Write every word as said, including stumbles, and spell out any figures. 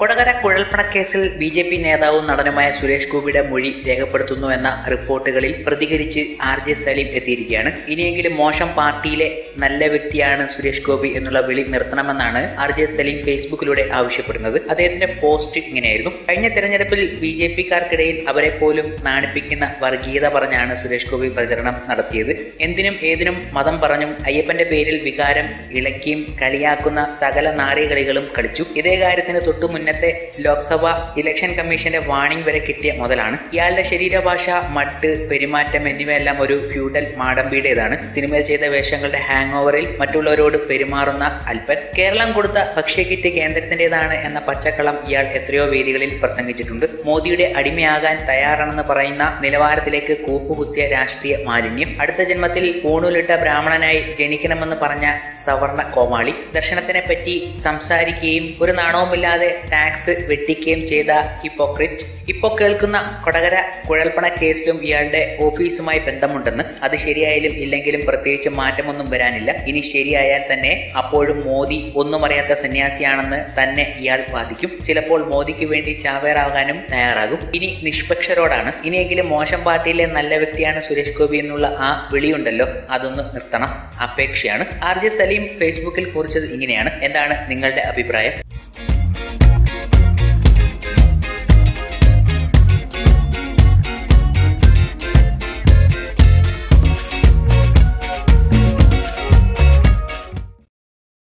കൊടകര കുഴൽപ്പണക്കേസിൽ B J P നേതാവും നടനുമായ സുരേഷ് ഗോപിയുടെ മൊഴി രേഖപ്പെടുത്തുന്നു എന്ന റിപ്പോർട്ടുകളിൽ പ്രതികരിച്ച് ആർ ജെ സലീം എത്തിയിരിക്കുകയാണ്. ഇനിയെങ്കിലും മോശം പാർട്ടിയിലെ നല്ല വ്യക്തിയാണ് സുരേഷ് ഗോപി എന്നുള്ള വിളി നിർത്തണമെന്നാണ് ആർ ജെ സലീം ഫേസ്ബുക്കിലൂടെ ആവശ്യപ്പെടുന്നത്. അദ്ദേഹത്തിന്റെ പോസ്റ്റ് ഇങ്ങനെയായിരുന്നു: കഴിഞ്ഞ തെരഞ്ഞെടുപ്പിൽ ബി ജെ പിക്കാർക്കിടയിൽ അവരെ പോലും നാണിപ്പിക്കുന്ന വർഗീയത പറഞ്ഞാണ് സുരേഷ് ഗോപി പ്രചരണം നടത്തിയത്. എന്തിനും ഏതിനും മതം പറഞ്ഞും അയ്യപ്പന്റെ പേരിൽ വികാരം ഇളക്കിയും കളിയാക്കുന്ന സകല നാറികളികളും കളിച്ചു. ഇതേ കാര്യത്തിന് തൊട്ടു മുന്നത്തെ ലോക്സഭ ഇലക്ഷൻ കമ്മീഷന്റെ വാണിംഗ് വരെ കിട്ടിയ മുതലാണ്. ഇയാളുടെ ശരീരഭാഷ, മട്ട്, പെരുമാറ്റം എന്നിവയെല്ലാം ഒരു ഫ്യൂഡൽ മാടമ്പിയുടേതാണ്. സിനിമയിൽ ചെയ്ത വേഷങ്ങളുടെ ഹാങ് ഓവറിൽ മറ്റുള്ളവരോട് പെരുമാറുന്ന അൽപ്പൻ. കേരളം കൊടുത്ത ഭക്ഷ്യക്കിറ്റ് കേന്ദ്രത്തിന്റേതാണ് എന്ന പച്ചക്കള്ളം ഇയാൾ എത്രയോ വേദികളിൽ പ്രസംഗിച്ചിട്ടുണ്ട്. മോദിയുടെ അടിമയാകാൻ തയ്യാറാണെന്ന് പറയുന്ന നിലവാരത്തിലേക്ക് കൂപ്പുകുത്തിയ രാഷ്ട്രീയ മാലിന്യം. അടുത്ത ജന്മത്തിൽ ഊണുലിട്ട ബ്രാഹ്മണനായി ജനിക്കണമെന്ന് പറഞ്ഞ സവർണ കോമാളി. ദർശനത്തിനെ പറ്റി സംസാരിക്കുകയും ഒരു നാണവുമില്ലാതെ ടാക്സ് വെട്ടിക്കുകയും ചെയ്ത ഹിപ്പോക്രിറ്റ്. ഇപ്പോ കേൾക്കുന്ന കൊടകര കുഴൽപ്പണ കേസിലും ഇയാളുടെ ഓഫീസുമായി ബന്ധമുണ്ടെന്ന്. അത് ശരിയായാലും ഇല്ലെങ്കിലും പ്രത്യേകിച്ച് മാറ്റമൊന്നും വരാനില്ല. ഇനി ശരിയായാൽ തന്നെ അപ്പോഴും മോദി ഒന്നും അറിയാത്ത സന്യാസിയാണെന്ന് തന്നെ ഇയാൾ വാദിക്കും. ചിലപ്പോൾ മോദിക്ക് വേണ്ടി ചാവേറാകാനും തയ്യാറാകും. ഇനി നിഷ്പക്ഷരോടാണ്. ഇനിയെങ്കിലും മോശം പാർട്ടിയിലെ നല്ല വ്യക്തിയാണ് സുരേഷ് ഗോപി എന്നുള്ള ആ വിളിയുണ്ടല്ലോ, അതൊന്ന് നിർത്തണം. അപേക്ഷയാണ്. ആർ ജെ സലീം ഫേസ്ബുക്കിൽ കുറിച്ചത് ഇങ്ങനെയാണ്. എന്താണ് നിങ്ങളുടെ അഭിപ്രായം?